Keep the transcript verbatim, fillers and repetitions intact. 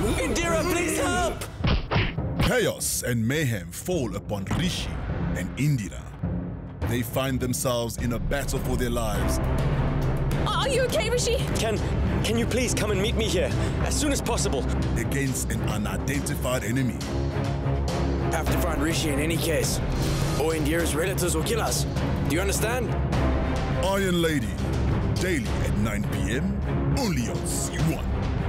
Indira, please help! Chaos and mayhem fall upon Rishi and Indira. They find themselves in a battle for their lives. Are you okay, Rishi? Can, can you please come and meet me here as soon as possible? Against an unidentified enemy. Have to find Rishi in any case, or Indira's relatives will kill us. Do you understand? Iron Lady, daily at nine p m, only on Zee One.